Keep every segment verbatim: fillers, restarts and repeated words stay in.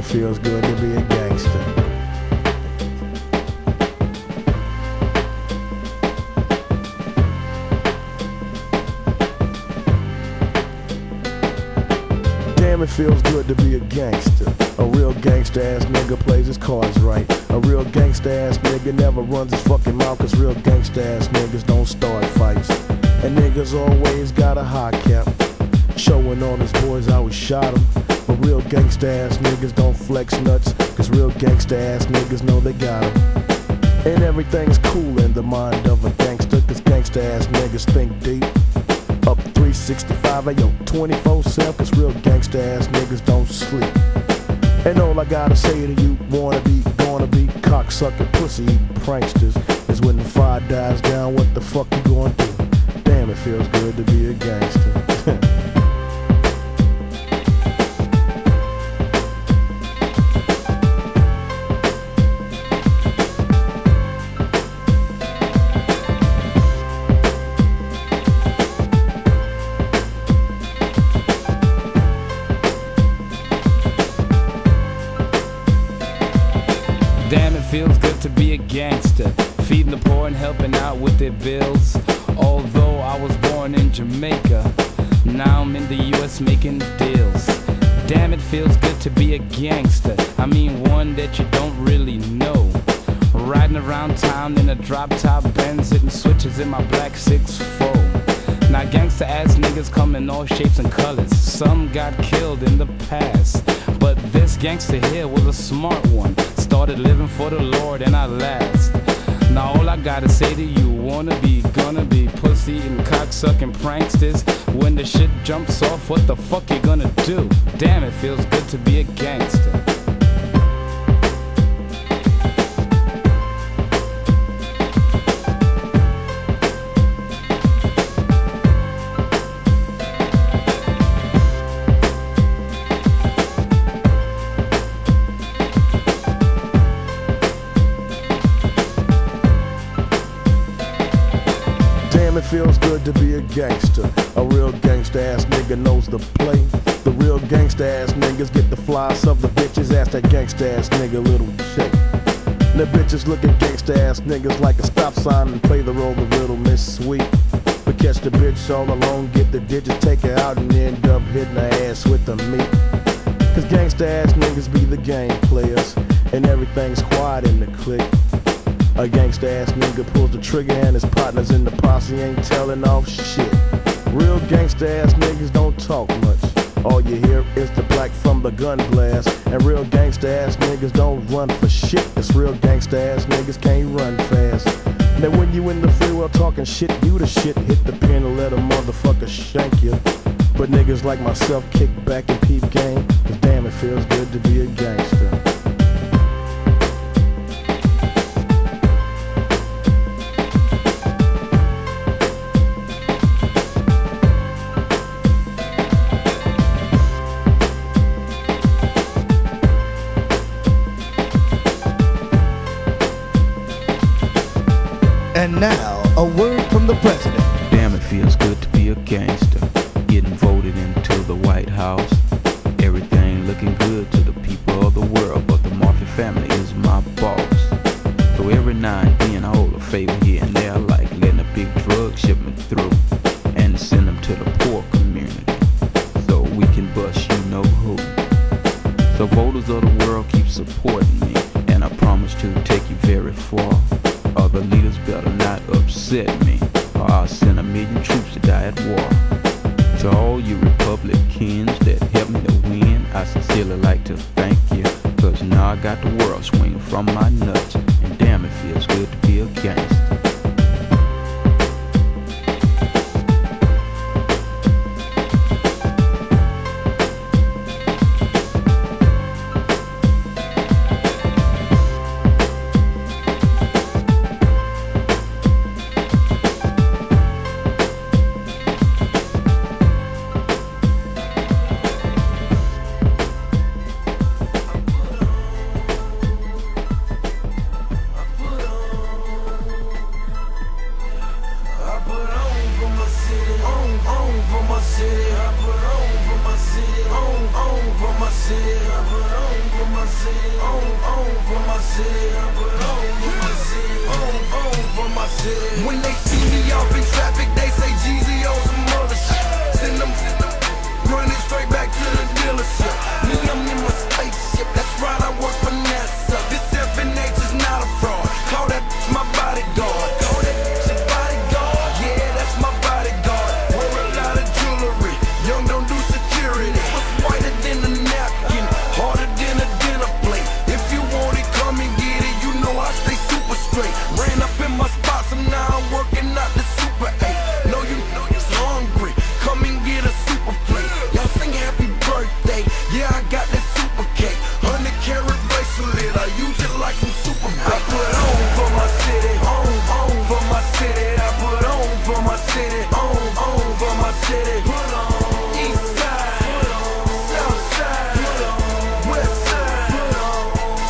feels good to be a gangster. Damn, it feels good to be a gangster. A real gangsta ass nigga plays his cards right. A real gangsta ass nigga never runs his fucking mouth, cause real gangsta ass niggas don't start fights. And niggas always got a high cap, showing on his boys how he shot him. But real gangsta ass niggas don't flex nuts, cause real gangsta ass niggas know they got him. And everything's cool in the mind of a gangster, cause gangsta ass niggas think deep. Up three sixty-five, ayo, twenty-four seven, cause real gangsta ass niggas don't sleep. And all I gotta say to you, wanna be, gonna be, cocksucker, pussy eating pranksters, is when the fire dies down, what the fuck you gonna do? Damn, it feels good to be a gangster. Damn, it feels good to be a gangster, feeding the poor and helping out with their bills. Although I was born in Jamaica, now I'm in the U S making deals. Damn, it feels good to be a gangster, I mean one that you don't really know. Riding around town in a drop-top Benz, hitting switches in my black six four. Now gangsta ass niggas come in all shapes and colors. Some got killed in the past, but this gangster here was a smart one. Started living for the Lord and I last. Now all I gotta say to you, wanna be, gonna be, pussy and cocksucking pranksters. When the shit jumps off, what the fuck you gonna do? Damn, it feels good to be a gangster. Damn, it feels good to be a gangster. A real gangsta ass nigga knows the play. The real gangsta ass niggas get the flies of the bitches. Ask that gangsta ass nigga little shake. The bitches look at gangsta ass niggas like a stop sign and play the role of Little Miss Sweet. But catch the bitch all alone, get the digits, take her out and end up hitting her ass with the meat. Cause gangsta ass niggas be the game players, and everything's quiet in the clique. A gangsta ass nigga pulls the trigger and his partners in the posse ain't telling off shit. Real gangsta ass niggas don't talk much. All you hear is the black from the gun blast. And real gangsta ass niggas don't run for shit. Cause real gangsta ass niggas can't run fast. Now when you in the free world talking shit, you the shit. Hit the pin and let a motherfucker shank you. But niggas like myself kick back and peep game. Cause damn, it feels good to be a gangster. And now, a word from the president. Damn, it feels good to be a gangster. Getting voted into the White House. Everything looking good to the people of the world, but the Murphy family is my boss. So every now and then I hold a favor here and there, like letting a big drug shipment through and send them to the poor community, so we can bust you know who. So voters of the world, keep supporting me, and I promise to take you very far. Other leaders better not upset me, or I'll send a million troops to die at war. To all you Republicans that helped me to win, I sincerely like to thank you, cause now I got the world swinging from my nuts, and damn, it feels good to be a gangster. city. When they see me off in traffic, they say Jeezy on some other shit. Send them, send them, running straight back to the dealership. Me, I'm in my spaceship, that's right, I work for NASA. This seven H is not a fraud, call that my bodyguard. Call that your bodyguard, yeah, that's my bodyguard. Wear a lot of jewelry, young don't do security. What's whiter than a napkin, harder than a dinner plate. If you want it, come and get it, you know I stay super straight. Ran up in my spots, and now I'm working out the Super eight. Know you know you're hungry, come and get a super plate. Y'all sing happy birthday, yeah, I got that super cake. Hundred carat bracelet, I use it like some super bait. I put on for my city, on, on for my city. I put on for my city, on, on for my city. Put on east side, put on south side, put on west side, put on.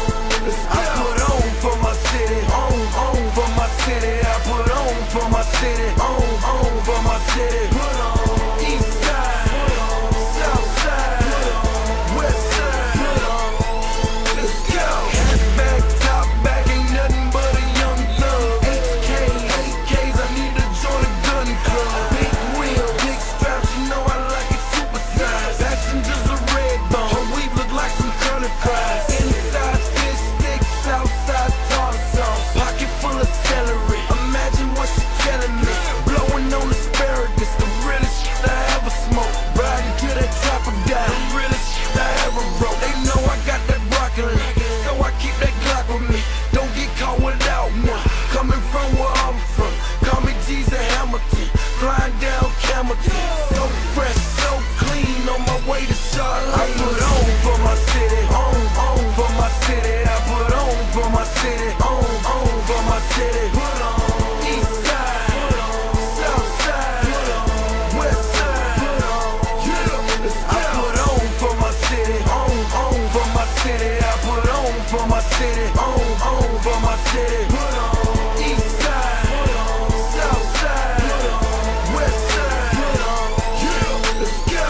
I put on for my city, on, on for my city. I put on for my city, on, on for my city. Put on east side, put on south side, put on west side, put on. Let's go. Hat back, top back, ain't nothing but a young thug. H K, eight Ks, I need to join a gun club. Big wheel, big straps, you know I like it super size. Passengers are red bone, her weave look like some curly fries. Inside fish sticks, outside tartar sauce. Pocket full of celery, imagine what she telling me. Blowing on asparagus, the realest shit I ever smoked. Riding to that trapper guy, the realest shit I ever wrote. They know I got that broccoli, so I keep that Glock with me. Don't get caught without one. Coming from where I'm from, call me G's and Hamilton. Flying down Camelton, so fresh, so clean, on my way to Charlotte. I put on for my city, on, on for my city. I put on for my city, on, on for my city. Put on east side, put on south side, put on west side, put on. Yeah, let's go. I put on for my city, on, on for my city. I put on for my city, on, on for my city. Put on east side, put on south side, put on west side, put on. Yeah, let's go.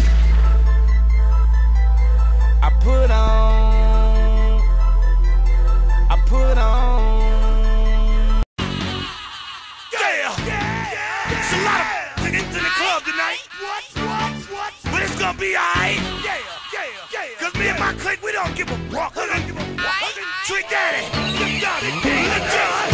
I put on, I put on. Yeah, yeah, it's a lot of to get to the club tonight. What, what, what? But it's gonna be alright. Yeah, yeah, yeah. Cause me and my clique, we don't give a fuck. We don't give a fuck. Trick Daddy, you got it, yeah.